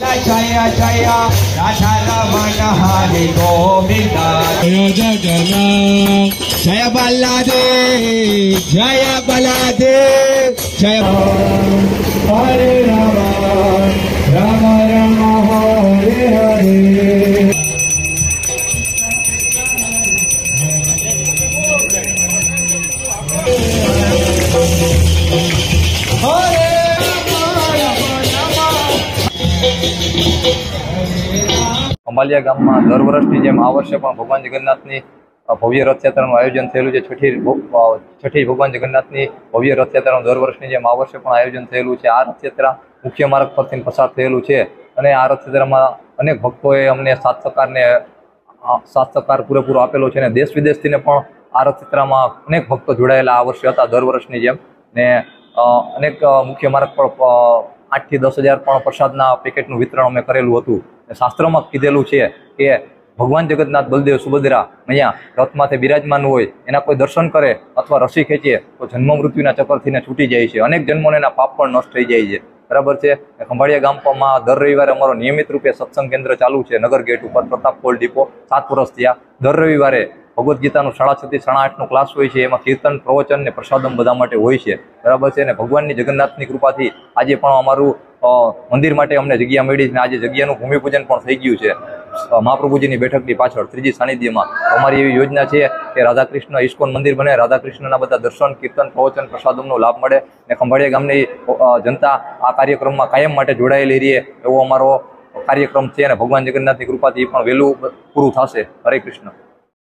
जय जय राधा रमण हरि गोविंद जय जगन्नाथ जय बल्लादेव जय बल्लादेव जय हरे राम राम राम हरे हरे અંબાલિયા ગામમાં દર વર્ષની જેમ આ વર્ષે પણ ભગવાન જગન્નાથની ભવ્ય રથયાત્રાનું આયોજન થયેલું છે. છઠ્ઠી ભગવાન જગન્નાથની ભવ્ય રથયાત્રાનું દર વર્ષની જેમ આ વર્ષે પણ આયોજન થયેલું છે. આ રથયાત્રા મુખ્ય માર્ગ પરથી પસાર થયેલું છે અને આ રથયાત્રામાં અનેક ભક્તોએ અમને સાથ સહકાર પૂરેપૂરો આપેલો છે અને દેશ વિદેશથીને પણ આ રથયાત્રામાં અનેક ભક્તો જોડાયેલા આ વર્ષે હતા દર વર્ષની જેમ. ને અનેક મુખ્ય માર્ગ પર 8 થી 10,000 પણ પ્રસાદના પેકેટનું વિતરણ અમે કરેલું હતું. શાસ્ત્રમાં કીધેલું છે કે ભગવાન જગન્નાથ બલદેવ સુભદ્રા અહીંયા રથમાંથી બિરાજમાન હોય એના કોઈ દર્શન કરે અથવા રસી ખેંચે તો જન્મ મૃત્યુના ચક્કરથી છૂટી જાય છે. અનેક જન્મોને એના પાપ પણ નષ્ટ થઈ જાય છે. બરાબર છે. ખંભાળિયા ગામમાં દર રવિવારે અમારો નિયમિત રૂપે સત્સંગ કેન્દ્ર ચાલુ છે નગર ગેટ ઉપર પ્રતાપ કોલ ડીપો 7 વર્ષ થયા. દર રવિવારે ભગવદ્ ગીતાનું 7:30 થી 8:30નો ક્લાસ હોય છે. એમાં કીર્તન પ્રવચન ને પ્રસાદમ બધા માટે હોય છે. બરાબર છે. અને ભગવાનની જગન્નાથની કૃપાથી આજે પણ અમારું મંદિર માટે અમને જગ્યા મળી છે. આજે જગ્યાનું ભૂમિપૂજન પણ થઈ ગયું છે મહાપ્રભુજીની બેઠકની પાછળ ત્રીજી સાનિધ્યમાં. અમારી એવી યોજના છે કે રાધાકૃષ્ણ ઇસ્કોન મંદિર બને, રાધાકૃષ્ણના બધા દર્શન કીર્તન પ્રવચન પ્રસાદમનો લાભ મળે ને ખંભાળિયા ગામની જનતા આ કાર્યક્રમમાં કાયમ માટે જોડાયેલી રહે એવો અમારો કાર્યક્રમ છે અને ભગવાન જગન્નાથની કૃપાથી પણ વહેલું પૂરું થશે. હરે કૃષ્ણ.